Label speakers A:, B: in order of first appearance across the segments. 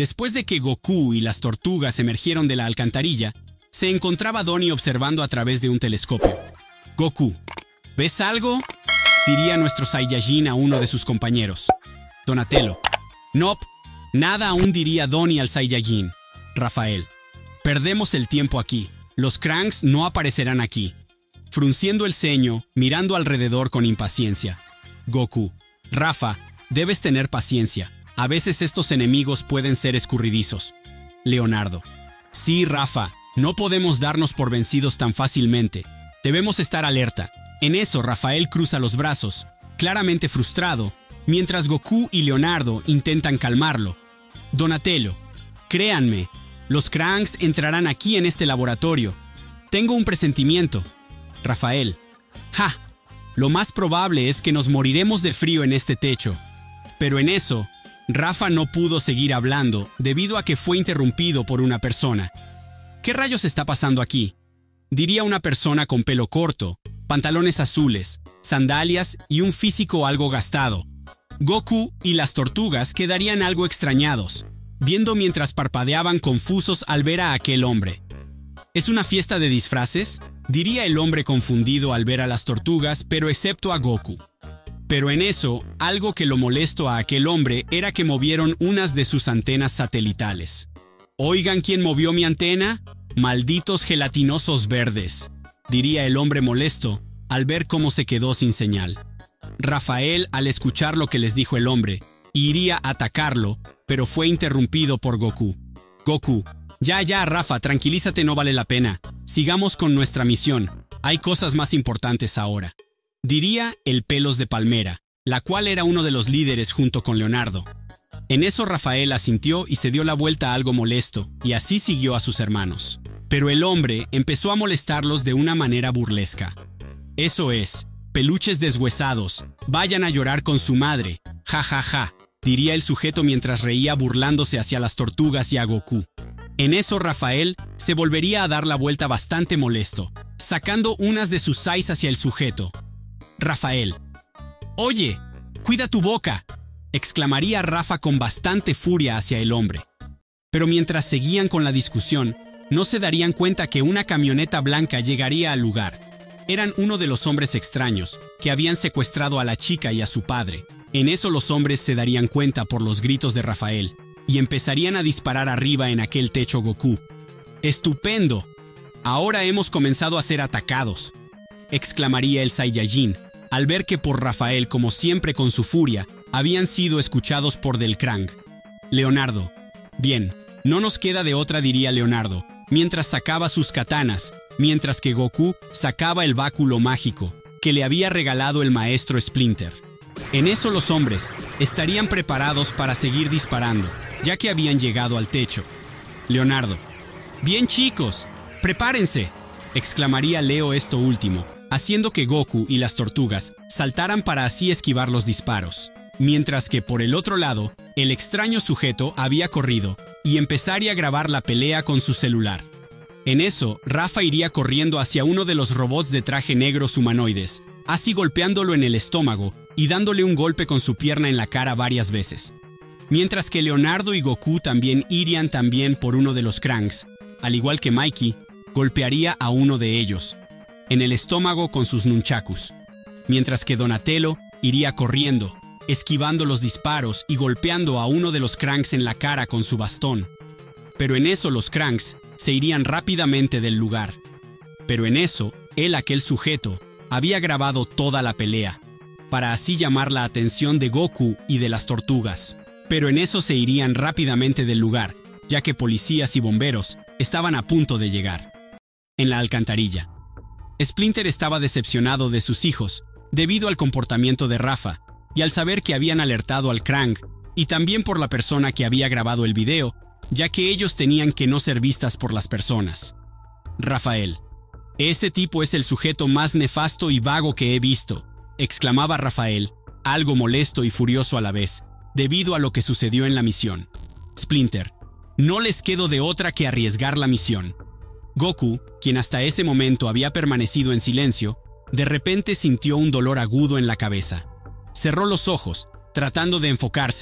A: Después de que Goku y las tortugas emergieron de la alcantarilla, se encontraba Donnie observando a través de un telescopio. «Goku, ¿ves algo?», diría nuestro Saiyajin a uno de sus compañeros. Donatello: «Nope, nada aún», diría Donnie al Saiyajin. Rafael: «Perdemos el tiempo aquí. Los Krang's no aparecerán aquí». Frunciendo el ceño, mirando alrededor con impaciencia. Goku: «Rafa, debes tener paciencia. A veces estos enemigos pueden ser escurridizos». Leonardo: «Sí, Rafa, no podemos darnos por vencidos tan fácilmente. Debemos estar alerta». En eso, Rafael cruza los brazos, claramente frustrado, mientras Goku y Leonardo intentan calmarlo. Donatello: «Créanme, los Krang's entrarán aquí en este laboratorio. Tengo un presentimiento». Rafael: «Ja, lo más probable es que nos moriremos de frío en este techo». Pero en eso, Rafa no pudo seguir hablando debido a que fue interrumpido por una persona. «¿Qué rayos está pasando aquí?», diría una persona con pelo corto, pantalones azules, sandalias y un físico algo gastado. Goku y las tortugas quedarían algo extrañados, viendo mientras parpadeaban confusos al ver a aquel hombre. «¿Es una fiesta de disfraces?», diría el hombre confundido al ver a las tortugas, pero excepto a Goku. Pero en eso, algo que lo molestó a aquel hombre era que movieron unas de sus antenas satelitales. «¿Oigan quién movió mi antena? Malditos gelatinosos verdes», diría el hombre molesto al ver cómo se quedó sin señal. Rafael, al escuchar lo que les dijo el hombre, iría a atacarlo, pero fue interrumpido por Goku. «Goku, ya, Rafa, tranquilízate, no vale la pena. Sigamos con nuestra misión. Hay cosas más importantes ahora», diría el Pelos de Palmera, la cual era uno de los líderes junto con Leonardo. En eso Rafael asintió y se dio la vuelta algo molesto, y así siguió a sus hermanos. Pero el hombre empezó a molestarlos de una manera burlesca. «Eso es, peluches deshuesados, vayan a llorar con su madre, ja ja ja», diría el sujeto mientras reía burlándose hacia las tortugas y a Goku. En eso Rafael se volvería a dar la vuelta bastante molesto, sacando unas de sus sais hacia el sujeto. Rafael: «Oye, cuida tu boca», exclamaría Rafa con bastante furia hacia el hombre. Pero mientras seguían con la discusión, no se darían cuenta que una camioneta blanca llegaría al lugar. Eran uno de los hombres extraños, que habían secuestrado a la chica y a su padre. En eso los hombres se darían cuenta por los gritos de Rafael, y empezarían a disparar arriba en aquel techo Goku. «¡Estupendo! Ahora hemos comenzado a ser atacados», exclamaría el Saiyajin, al ver que por Rafael, como siempre con su furia, habían sido escuchados por Del Krang. Leonardo: «Bien, no nos queda de otra», diría Leonardo, mientras sacaba sus katanas, mientras que Goku sacaba el báculo mágico que le había regalado el maestro Splinter. En eso los hombres estarían preparados para seguir disparando, ya que habían llegado al techo. Leonardo: «Bien, chicos, prepárense», exclamaría Leo esto último, haciendo que Goku y las tortugas saltaran para así esquivar los disparos. Mientras que por el otro lado, el extraño sujeto había corrido y empezaría a grabar la pelea con su celular. En eso, Rafa iría corriendo hacia uno de los robots de traje negros humanoides, así golpeándolo en el estómago y dándole un golpe con su pierna en la cara varias veces. Mientras que Leonardo y Goku también irían por uno de los Krang's, al igual que Mikey, golpearía a uno de ellos en el estómago con sus nunchakus, mientras que Donatello iría corriendo, esquivando los disparos y golpeando a uno de los Krang's en la cara con su bastón. Pero en eso los Krang's se irían rápidamente del lugar. Pero en eso, aquel sujeto, había grabado toda la pelea, para así llamar la atención de Goku y de las tortugas. Pero en eso se irían rápidamente del lugar, ya que policías y bomberos estaban a punto de llegar. En la alcantarilla, Splinter estaba decepcionado de sus hijos, debido al comportamiento de Rafa, y al saber que habían alertado al Krang, y también por la persona que había grabado el video, ya que ellos tenían que no ser vistas por las personas. Rafael: «Ese tipo es el sujeto más nefasto y vago que he visto», exclamaba Rafael, algo molesto y furioso a la vez, debido a lo que sucedió en la misión. Splinter: «No les quedó de otra que arriesgar la misión». Goku, quien hasta ese momento había permanecido en silencio, de repente sintió un dolor agudo en la cabeza. Cerró los ojos, tratando de enfocarse,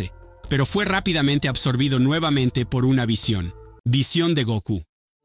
A: pero fue rápidamente absorbido nuevamente por una visión. Visión de Goku.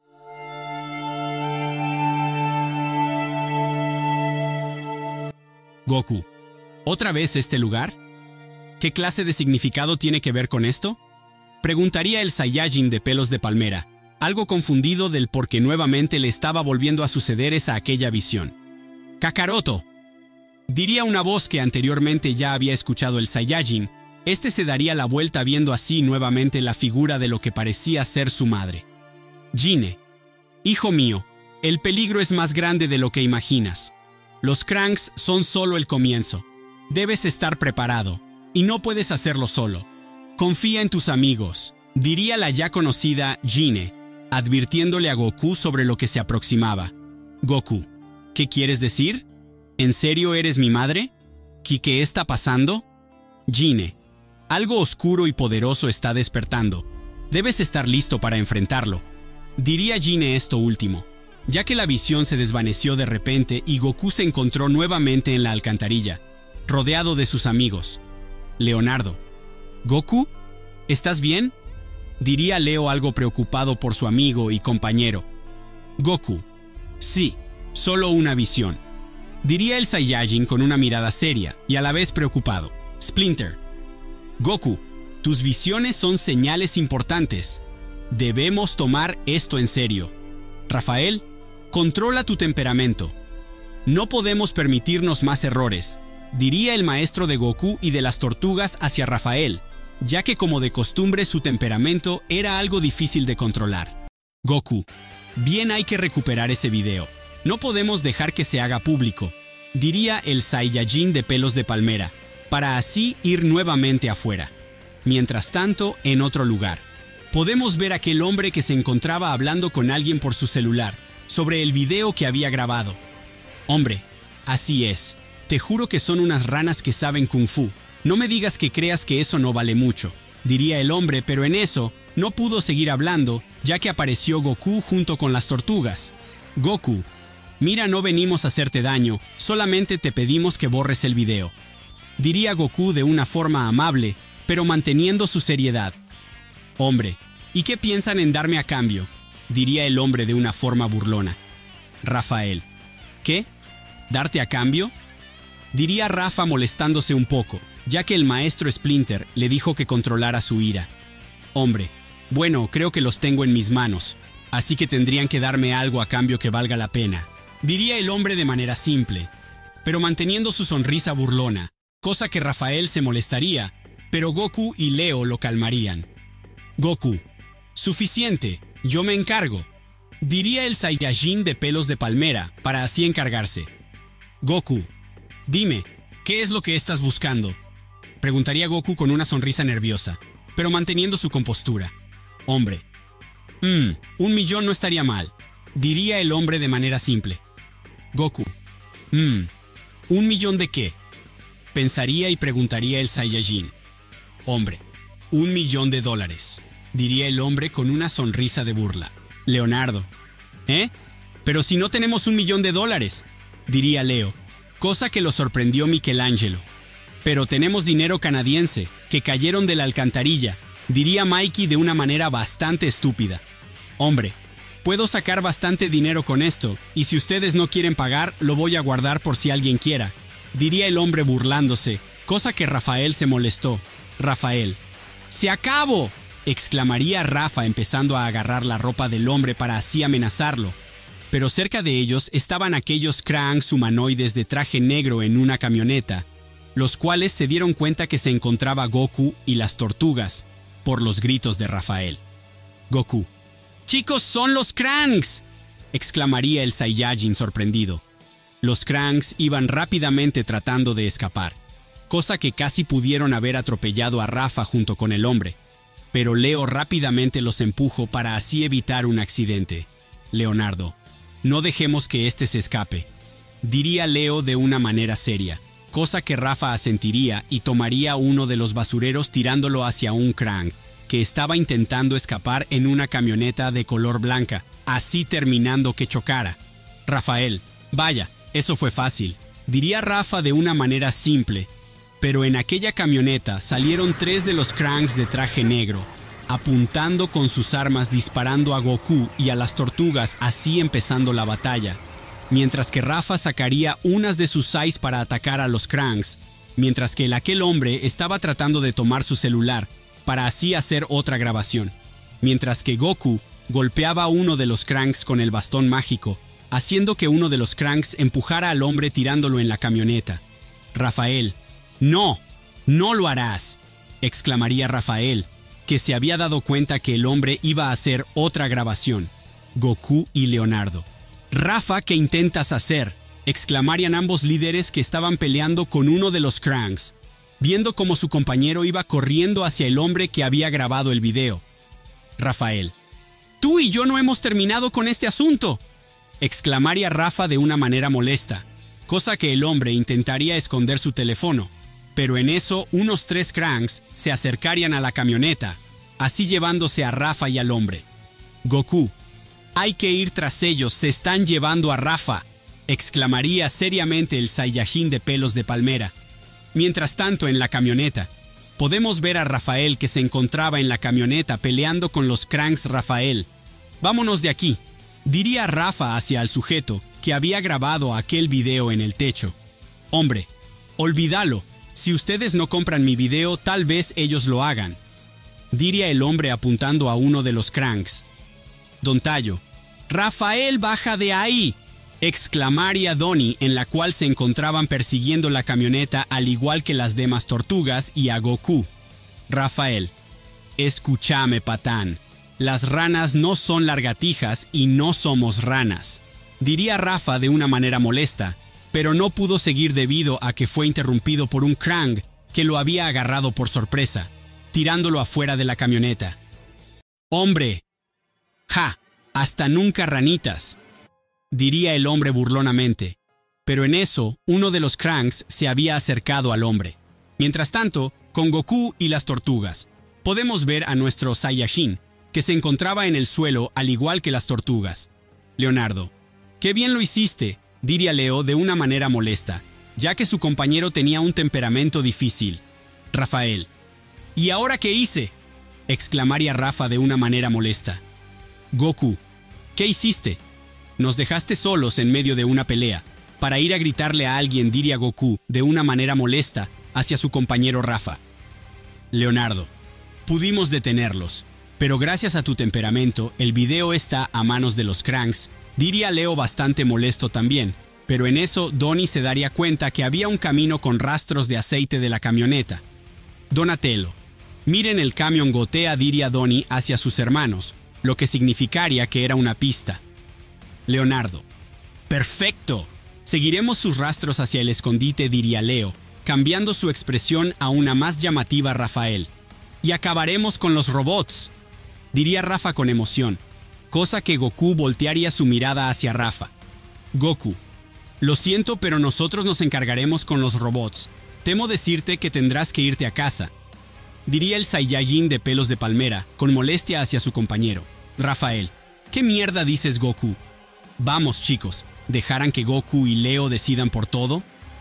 A: Goku. ¿Otra vez este lugar? ¿Qué clase de significado tiene que ver con esto? Preguntaría el Saiyajin de pelos de palmera, algo confundido del por qué nuevamente le estaba volviendo a suceder aquella visión. ¡Kakaroto! Diría una voz que anteriormente ya había escuchado el Saiyajin. Este se daría la vuelta viendo así nuevamente la figura de lo que parecía ser su madre. Gine. Hijo mío, el peligro es más grande de lo que imaginas. Los Cranks son solo el comienzo. Debes estar preparado, y no puedes hacerlo solo. Confía en tus amigos, diría la ya conocida Gine, advirtiéndole a Goku sobre lo que se aproximaba. Goku, ¿qué quieres decir? ¿En serio eres mi madre? ¿Qué está pasando? Gine, algo oscuro y poderoso está despertando. Debes estar listo para enfrentarlo. Diría Gine esto último, ya que la visión se desvaneció de repente y Goku se encontró nuevamente en la alcantarilla, rodeado de sus amigos. Leonardo. ¿Goku? ¿Estás bien? Diría Leo algo preocupado por su amigo y compañero. Goku. Sí, solo una visión. Diría el Saiyajin con una mirada seria y a la vez preocupado. Splinter. Goku, tus visiones son señales importantes. Debemos tomar esto en serio. Rafael, controla tu temperamento. No podemos permitirnos más errores, diría el maestro de Goku y de las tortugas hacia Rafael, ya que como de costumbre su temperamento era algo difícil de controlar. Goku, bien hay que recuperar ese video. No podemos dejar que se haga público, diría el Saiyajin de pelos de palmera, para así ir nuevamente afuera. Mientras tanto, en otro lugar, podemos ver a aquel hombre que se encontraba hablando con alguien por su celular, sobre el video que había grabado. Hombre, así es. Te juro que son unas ranas que saben Kung Fu. No me digas que creas que eso no vale mucho, diría el hombre, pero en eso no pudo seguir hablando, ya que apareció Goku junto con las tortugas. Goku, mira, no venimos a hacerte daño, solamente te pedimos que borres el video. Diría Goku de una forma amable, pero manteniendo su seriedad. Hombre, ¿y qué piensan en darme a cambio? Diría el hombre de una forma burlona. Rafael. ¿Qué? ¿Darte a cambio? Diría Rafa molestándose un poco, ya que el maestro Splinter le dijo que controlara su ira. Hombre, bueno, creo que los tengo en mis manos, así que tendrían que darme algo a cambio que valga la pena. Diría el hombre de manera simple, pero manteniendo su sonrisa burlona, cosa que Rafael se molestaría, pero Goku y Leo lo calmarían. Goku. Suficiente, yo me encargo. Diría el Saiyajin de pelos de palmera, para así encargarse. Goku. Dime, ¿qué es lo que estás buscando? Preguntaría Goku con una sonrisa nerviosa, pero manteniendo su compostura. Hombre. 1 millón no estaría mal, diría el hombre de manera simple. Goku. ¿1 millón de qué? Pensaría y preguntaría el Saiyajin. Hombre. $1 millón, diría el hombre con una sonrisa de burla. Leonardo. ¿Eh? Pero si no tenemos $1 millón, diría Leo, cosa que lo sorprendió Michelangelo. Pero tenemos dinero canadiense, que cayeron de la alcantarilla, diría Mikey de una manera bastante estúpida. Hombre, puedo sacar bastante dinero con esto, y si ustedes no quieren pagar, lo voy a guardar por si alguien quiera, diría el hombre burlándose, cosa que Rafael se molestó. Rafael. ¡Se acabó!, exclamaría Rafa empezando a agarrar la ropa del hombre para así amenazarlo. Pero cerca de ellos estaban aquellos Cranks humanoides de traje negro en una camioneta, los cuales se dieron cuenta que se encontraba Goku y las tortugas, por los gritos de Rafael. Goku. ¡Chicos, son los Cranks!, exclamaría el Saiyajin sorprendido. Los Cranks iban rápidamente tratando de escapar, cosa que casi pudieron haber atropellado a Rafa junto con el hombre. Pero Leo rápidamente los empujó para así evitar un accidente. Leonardo. No dejemos que este se escape, diría Leo de una manera seria, cosa que Rafa asentiría y tomaría uno de los basureros tirándolo hacia un Crank que estaba intentando escapar en una camioneta de color blanca, así terminando que chocara. Rafael. Vaya, eso fue fácil, diría Rafa de una manera simple, Pero en aquella camioneta salieron 3 de los Krang's de traje negro, apuntando con sus armas, disparando a Goku y a las tortugas, así empezando la batalla. Mientras que Rafa sacaría unas de sus Sais para atacar a los Krang's, mientras que aquel hombre estaba tratando de tomar su celular para así hacer otra grabación. Mientras que Goku golpeaba a uno de los Krang's con el bastón mágico, haciendo que uno de los Krang's empujara al hombre tirándolo en la camioneta. Rafael: «¡No! ¡No lo harás!», exclamaría Rafael, que se había dado cuenta que el hombre iba a hacer otra grabación. Goku y Leonardo: «Rafa, ¿qué intentas hacer?», exclamarían ambos líderes que estaban peleando con uno de los Krang's, viendo cómo su compañero iba corriendo hacia el hombre que había grabado el video. Rafael: «Tú y yo no hemos terminado con este asunto», exclamaría Rafa de una manera molesta, cosa que el hombre intentaría esconder su teléfono. Pero en eso unos 3 Krang's se acercarían a la camioneta, así llevándose a Rafa y al hombre. Goku: «Hay que ir tras ellos, se están llevando a Rafa», exclamaría seriamente el Saiyajin de pelos de palmera. Mientras tanto, en la camioneta, podemos ver a Rafael, que se encontraba en la camioneta peleando con los Krang's. «Rafael, vámonos de aquí», diría Rafa hacia el sujeto que había grabado aquel video en el techo. «Hombre, olvídalo. Si ustedes no compran mi video, tal vez ellos lo hagan», diría el hombre apuntando a uno de los Krang's. Don Tayo: «Rafael, baja de ahí», exclamaría Donnie, en la cual se encontraban persiguiendo la camioneta al igual que las demás tortugas, y a Goku. Rafael: «Escúchame, patán. Las ranas no son lagartijas y no somos ranas», diría Rafa de una manera molesta, pero no pudo seguir debido a que fue interrumpido por un Krang que lo había agarrado por sorpresa, tirándolo afuera de la camioneta. «Hombre, ja, hasta nunca, ranitas», diría el hombre burlonamente. Pero en eso, uno de los Krang's se había acercado al hombre. Mientras tanto, con Goku y las tortugas, podemos ver a nuestro Saiyajin, que se encontraba en el suelo al igual que las tortugas. Leonardo: «¡Qué bien lo hiciste!», diría Leo de una manera molesta, ya que su compañero tenía un temperamento difícil. Rafael: «¿Y ahora qué hice?», exclamaría Rafa de una manera molesta. Goku: «¿Qué hiciste? Nos dejaste solos en medio de una pelea para ir a gritarle a alguien», diría Goku de una manera molesta hacia su compañero Rafa. Leonardo: «Pudimos detenerlos, pero gracias a tu temperamento, el video está a manos de los Krang's», diría Leo bastante molesto también. Pero en eso Donnie se daría cuenta que había un camino con rastros de aceite de la camioneta. Donatello: «Miren, el camión gotea», diría Donnie hacia sus hermanos, lo que significaría que era una pista. Leonardo: «¡Perfecto! Seguiremos sus rastros hacia el escondite», diría Leo, cambiando su expresión a una más llamativa. Rafael: «Y acabaremos con los robots», diría Rafa con emoción, cosa que Goku voltearía su mirada hacia Rafa. Goku: «Lo siento, pero nosotros nos encargaremos con los robots. Temo decirte que tendrás que irte a casa», diría el Saiyajin de pelos de palmera, con molestia hacia su compañero. Rafael: «¿Qué mierda dices, Goku? Vamos, chicos, ¿dejarán que Goku y Leo decidan por todo?»,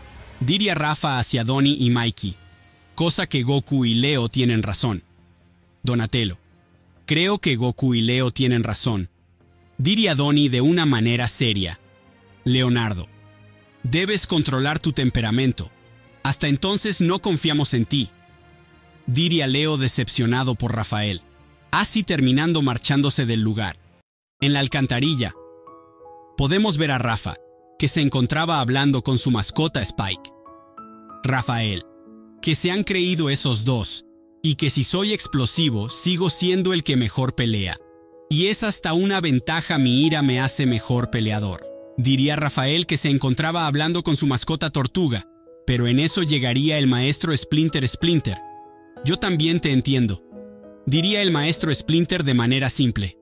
A: diría Rafa hacia Donnie y Mikey, cosa que Goku y Leo tienen razón. Donatello: «Creo que Goku y Leo tienen razón», diría Donnie de una manera seria. Leonardo: «Debes controlar tu temperamento. Hasta entonces no confiamos en ti», diría Leo decepcionado por Rafael, así terminando marchándose del lugar. En la alcantarilla, podemos ver a Rafa, que se encontraba hablando con su mascota Spike. Rafael: «Que se han creído esos dos, y que si soy explosivo, sigo siendo el que mejor pelea. Y es hasta una ventaja, mi ira me hace mejor peleador», diría Rafael, que se encontraba hablando con su mascota tortuga. Pero en eso llegaría el maestro Splinter. «Splinter, yo también te entiendo», diría el maestro Splinter de manera simple.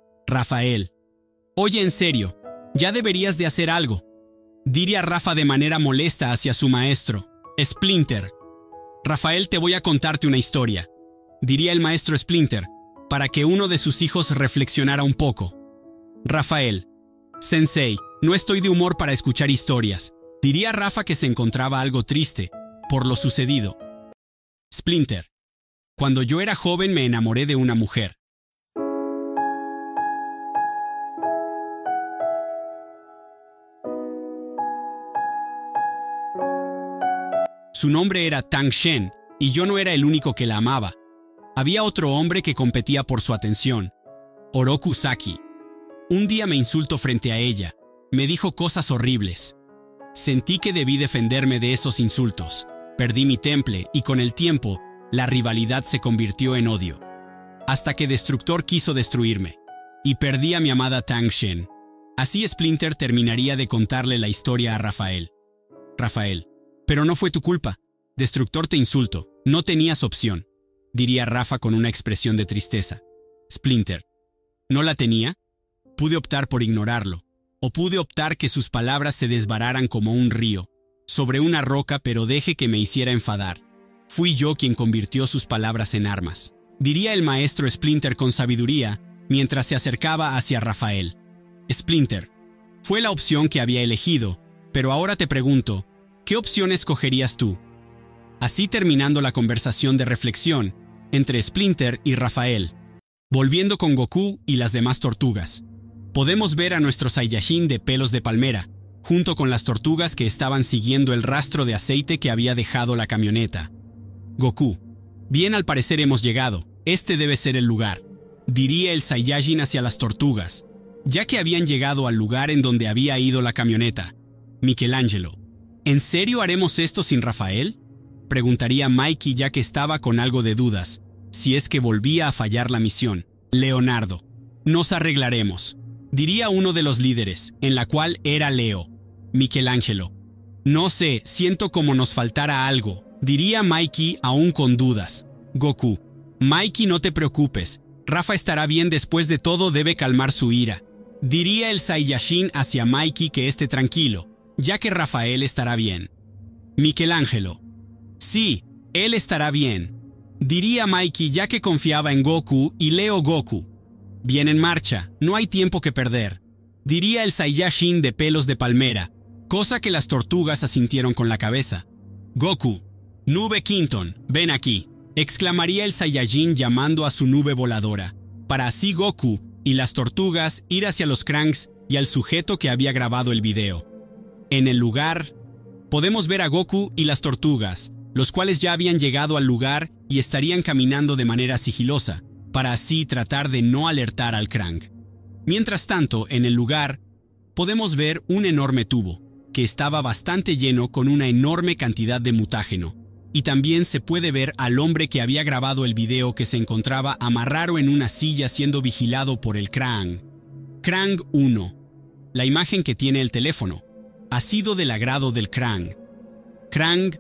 A: Rafael: «Oye, en serio, ya deberías de hacer algo», diría Rafa de manera molesta hacia su maestro. Splinter: «Rafael, te voy a contarte una historia», diría el maestro Splinter, para que uno de sus hijos reflexionara un poco. Rafael: «Sensei, no estoy de humor para escuchar historias», diría Rafa, que se encontraba algo triste, por lo sucedido. Splinter. Cuando yo era joven me enamoré de una mujer. Su nombre era Tang Shen, y yo no era el único que la amaba. Había otro hombre que competía por su atención, Oroku Saki. Un día me insultó frente a ella. Me dijo cosas horribles. Sentí que debí defenderme de esos insultos. Perdí mi temple y con el tiempo, la rivalidad se convirtió en odio. Hasta que Destructor quiso destruirme. Y perdí a mi amada Tang Shen. Así Splinter terminaría de contarle la historia a Rafael. Rafael. Pero no fue tu culpa. Destructor te insultó. No tenías opción, diría Rafa con una expresión de tristeza. Splinter. ¿No la tenía? Pude optar por ignorarlo. O pude optar que sus palabras se desbararan como un río, sobre una roca, pero deje que me hiciera enfadar. Fui yo quien convirtió sus palabras en armas, diría el maestro Splinter con sabiduría, mientras se acercaba hacia Rafael. Splinter. Fue la opción que había elegido, pero ahora te pregunto, ¿qué opción escogerías tú? Así terminando la conversación de reflexión entre Splinter y Rafael. Volviendo con Goku y las demás tortugas. Podemos ver a nuestro Saiyajin de pelos de palmera, junto con las tortugas que estaban siguiendo el rastro de aceite que había dejado la camioneta. Goku. Bien, al parecer hemos llegado. Este debe ser el lugar, diría el Saiyajin hacia las tortugas, ya que habían llegado al lugar en donde había ido la camioneta. Michelangelo. ¿En serio haremos esto sin Rafael? Preguntaría Mikey, ya que estaba con algo de dudas, si es que volvía a fallar la misión. Leonardo. Nos arreglaremos, diría uno de los líderes, en la cual era Leo. Michelangelo. No sé, siento como nos faltara algo, diría Mikey aún con dudas. Goku. Mikey, no te preocupes, Rafa estará bien, después de todo debe calmar su ira. Diría el Saiyajin hacia Mikey que esté tranquilo, ya que Rafael estará bien. Michelangelo. Sí, él estará bien, diría Mikey, ya que confiaba en Goku y Leo. Goku. Bien, en marcha, no hay tiempo que perder, diría el Saiyajin de pelos de palmera, cosa que las tortugas asintieron con la cabeza. Goku. Nube Quinton, ven aquí, exclamaría el Saiyajin llamando a su nube voladora, para así Goku y las tortugas ir hacia los Cranks y al sujeto que había grabado el video. En el lugar, podemos ver a Goku y las tortugas, los cuales ya habían llegado al lugar y estarían caminando de manera sigilosa, para así tratar de no alertar al Krang. Mientras tanto, en el lugar, podemos ver un enorme tubo, que estaba bastante lleno con una enorme cantidad de mutágeno, y también se puede ver al hombre que había grabado el video, que se encontraba amarrado en una silla siendo vigilado por el Krang. Krang 1. La imagen que tiene el teléfono ha sido del agrado del Krang. Krang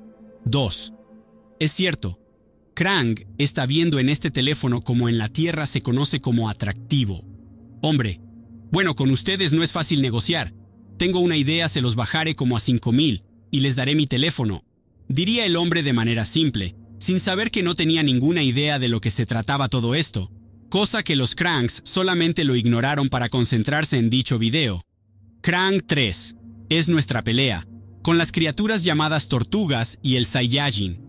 A: 2. Es cierto, Krang está viendo en este teléfono como en la Tierra se conoce como atractivo. Hombre, bueno, con ustedes no es fácil negociar. Tengo una idea, se los bajaré como a 5,000 y les daré mi teléfono, diría el hombre de manera simple, sin saber que no tenía ninguna idea de lo que se trataba todo esto, cosa que los Krangs solamente lo ignoraron para concentrarse en dicho video. Krang 3. Es nuestra pelea, con las criaturas llamadas tortugas y el Saiyajin.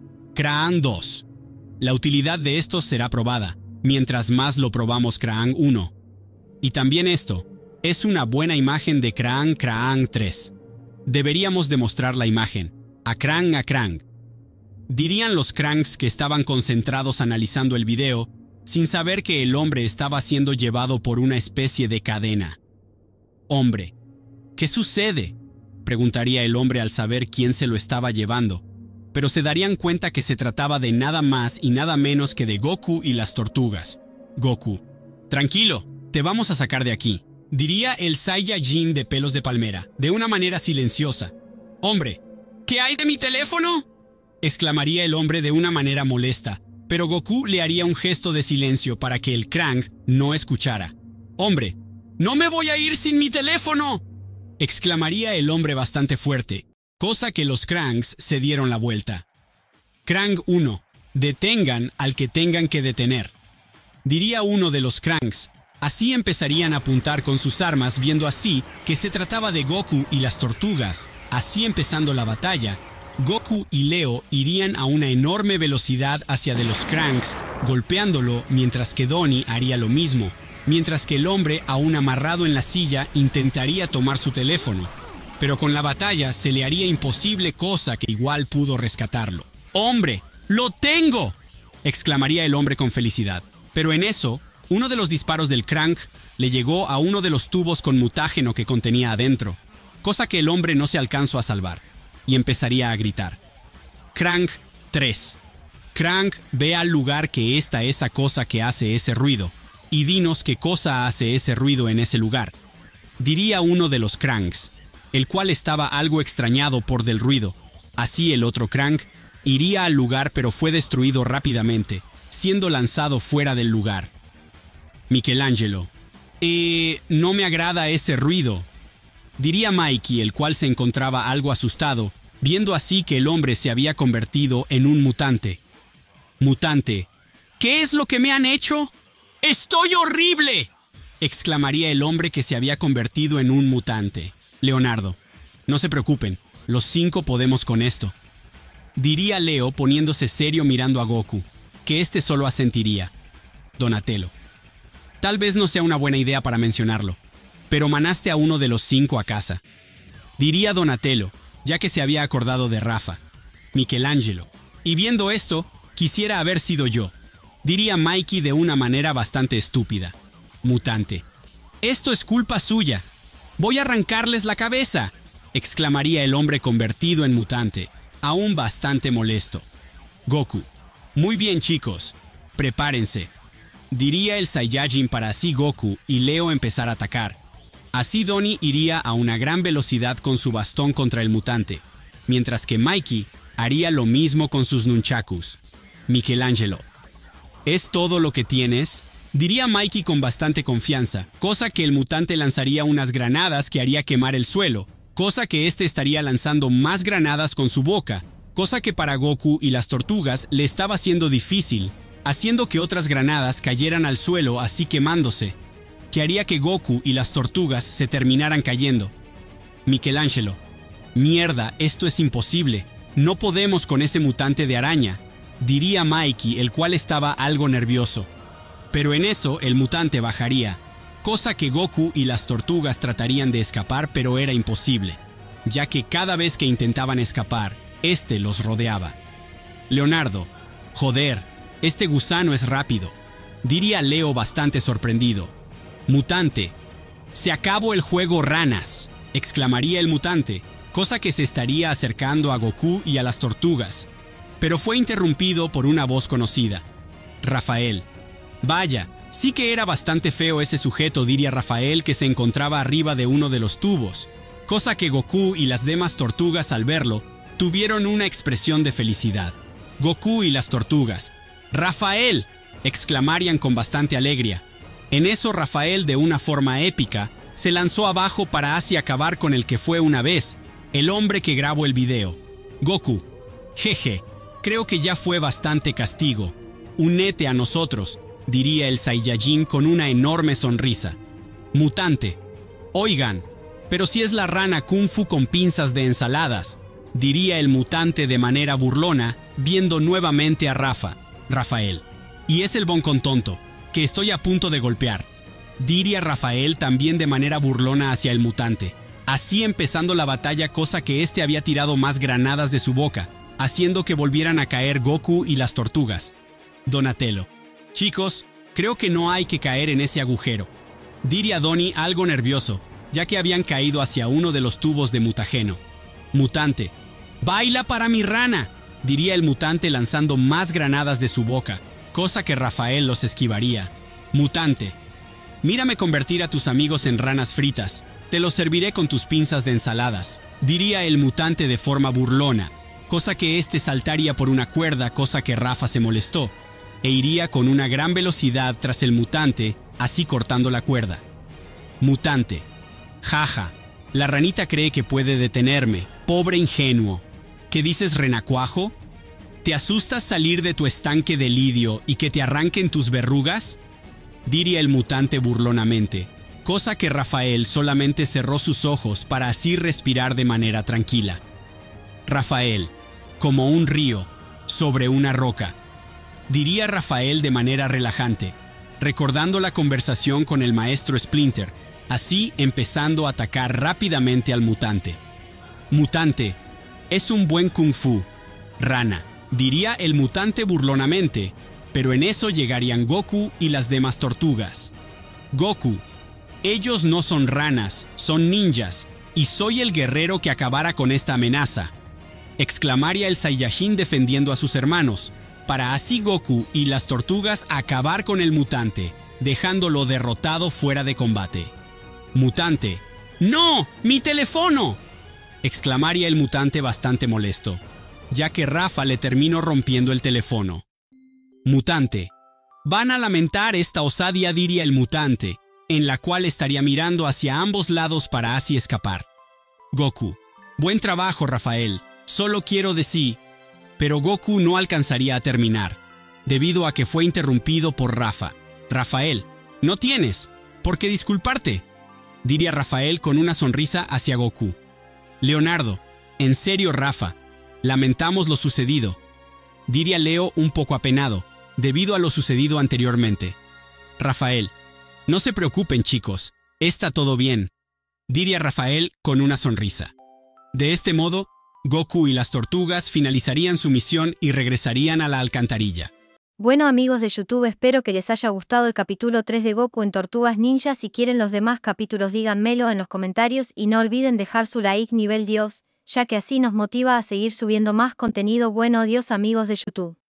A: Krang 2. La utilidad de esto será probada, mientras más lo probamos. Krang 1. Y también esto es una buena imagen de Krang 3. Deberíamos demostrar la imagen. A Krang. Dirían los Krangs que estaban concentrados analizando el video, sin saber que el hombre estaba siendo llevado por una especie de cadena. Hombre. ¿Qué sucede?, preguntaría el hombre al saber quién se lo estaba llevando, pero se darían cuenta que se trataba de nada más y nada menos que de Goku y las tortugas. Goku. Tranquilo, te vamos a sacar de aquí, diría el Saiyajin de pelos de palmera, de una manera silenciosa. Hombre, ¿qué hay de mi teléfono?, exclamaría el hombre de una manera molesta, pero Goku le haría un gesto de silencio para que el Krang no escuchara. Hombre, ¡no me voy a ir sin mi teléfono!, exclamaría el hombre bastante fuerte, cosa que los Krangs se dieron la vuelta. Krang 1. Detengan al que tengan que detener, diría uno de los Krangs. Así empezarían a apuntar con sus armas, viendo así que se trataba de Goku y las tortugas. Así empezando la batalla, Goku y Leo irían a una enorme velocidad hacia de los Cranks, golpeándolo, mientras que Donnie haría lo mismo, mientras que el hombre, aún amarrado en la silla, intentaría tomar su teléfono. Pero con la batalla se le haría imposible, cosa que igual pudo rescatarlo. ¡Hombre! ¡Lo tengo!, exclamaría el hombre con felicidad. Pero en eso, uno de los disparos del Crank le llegó a uno de los tubos con mutágeno que contenía adentro, cosa que el hombre no se alcanzó a salvar, y empezaría a gritar. Crank 3. Crank, ve al lugar que está esa cosa que hace ese ruido, y dinos qué cosa hace ese ruido en ese lugar. Diría uno de los Cranks, el cual estaba algo extrañado por del ruido. Así el otro Crank iría al lugar, pero fue destruido rápidamente, siendo lanzado fuera del lugar. Michelangelo. No me agrada ese ruido, diría Mikey, el cual se encontraba algo asustado, viendo así que el hombre se había convertido en un mutante. Mutante. ¿Qué es lo que me han hecho? ¡Estoy horrible!, exclamaría el hombre que se había convertido en un mutante. Leonardo. No se preocupen, los 5 podemos con esto, diría Leo poniéndose serio mirando a Goku, que este solo asentiría. Donatello. Tal vez no sea una buena idea para mencionarlo, pero manaste a uno de los 5 a casa, diría Donatello, ya que se había acordado de Rafa. Michelangelo. Y viendo esto, quisiera haber sido yo, diría Mikey de una manera bastante estúpida. Mutante. Esto es culpa suya. Voy a arrancarles la cabeza, exclamaría el hombre convertido en mutante, aún bastante molesto. Goku. Muy bien, chicos, prepárense, diría el Saiyajin para así Goku y Leo empezar a atacar. Así Donnie iría a una gran velocidad con su bastón contra el mutante, mientras que Mikey haría lo mismo con sus nunchakus. Michelangelo. ¿Es todo lo que tienes?, diría Mikey con bastante confianza, cosa que el mutante lanzaría unas granadas que haría quemar el suelo, cosa que este estaría lanzando más granadas con su boca, cosa que para Goku y las tortugas le estaba siendo difícil, haciendo que otras granadas cayeran al suelo así quemándose, que haría que Goku y las tortugas se terminaran cayendo. Michelangelo. Mierda, esto es imposible. No podemos con ese mutante de araña, diría Mikey, el cual estaba algo nervioso. Pero en eso el mutante bajaría, cosa que Goku y las tortugas tratarían de escapar, pero era imposible, ya que cada vez que intentaban escapar, este los rodeaba. Leonardo. Joder, este gusano es rápido, diría Leo bastante sorprendido. Mutante. Se acabó el juego, ranas, exclamaría el mutante, cosa que se estaría acercando a Goku y a las tortugas, pero fue interrumpido por una voz conocida. Rafael. Vaya, sí que era bastante feo ese sujeto, diría Rafael, que se encontraba arriba de uno de los tubos, cosa que Goku y las demás tortugas al verlo tuvieron una expresión de felicidad. Goku y las tortugas. ¡Rafael!, exclamarían con bastante alegría. En eso Rafael, de una forma épica, se lanzó abajo para así acabar con el que fue una vez el hombre que grabó el video. Goku. Jeje, creo que ya fue bastante castigo. Únete a nosotros, diría el Saiyajin con una enorme sonrisa. Mutante. Oigan, pero si es la rana Kung Fu con pinzas de ensaladas, diría el mutante de manera burlona, viendo nuevamente a Rafael. Y es el boncón tonto, que estoy a punto de golpear, diría Rafael también de manera burlona hacia el mutante, así empezando la batalla, cosa que este había tirado más granadas de su boca, haciendo que volvieran a caer Goku y las tortugas. Donatello. Chicos, creo que no hay que caer en ese agujero, diría Donnie algo nervioso, ya que habían caído hacia uno de los tubos de mutágeno. Mutante. Baila para mi rana, diría el mutante lanzando más granadas de su boca, cosa que Rafael los esquivaría. Mutante. Mírame convertir a tus amigos en ranas fritas, te los serviré con tus pinzas de ensaladas, diría el mutante de forma burlona, cosa que este saltaría por una cuerda, cosa que Rafa se molestó, e iría con una gran velocidad tras el mutante, así cortando la cuerda. Mutante. Jaja, la ranita cree que puede detenerme, pobre ingenuo. ¿Qué dices, renacuajo? ¿Te asustas salir de tu estanque de lidio y que te arranquen tus verrugas?, diría el mutante burlonamente, cosa que Rafael solamente cerró sus ojos para así respirar de manera tranquila. Rafael. como un río, sobre una roca, diría Rafael de manera relajante, recordando la conversación con el maestro Splinter, así empezando a atacar rápidamente al mutante. Mutante, es un buen kung fu. Rana, diría el mutante burlonamente, pero en eso llegarían Goku y las demás tortugas. Goku, ellos no son ranas, son ninjas, y soy el guerrero que acabará con esta amenaza, exclamaría el Saiyajin defendiendo a sus hermanos, para así Goku y las tortugas acabar con el mutante, dejándolo derrotado fuera de combate. Mutante, ¡no! ¡Mi teléfono!, exclamaría el mutante bastante molesto, ya que Rafa le terminó rompiendo el teléfono. Mutante, van a lamentar esta osadía, diría el mutante, en la cual estaría mirando hacia ambos lados para así escapar. Goku, buen trabajo, Rafael, solo quiero decir, pero Goku no alcanzaría a terminar, debido a que fue interrumpido por Rafa. Rafael, no tienes por qué disculparte, diría Rafael con una sonrisa hacia Goku. Leonardo, en serio, Rafa, lamentamos lo sucedido, diría Leo un poco apenado, debido a lo sucedido anteriormente. Rafael, no se preocupen, chicos, está todo bien, diría Rafael con una sonrisa. De este modo, Goku y las tortugas finalizarían su misión y regresarían a la alcantarilla.
B: Bueno, amigos de YouTube, espero que les haya gustado el capítulo 3 de Goku en Tortugas Ninja. Si quieren los demás capítulos, díganmelo en los comentarios y no olviden dejar su like nivel Dios, ya que así nos motiva a seguir subiendo más contenido bueno. Adiós, amigos de YouTube.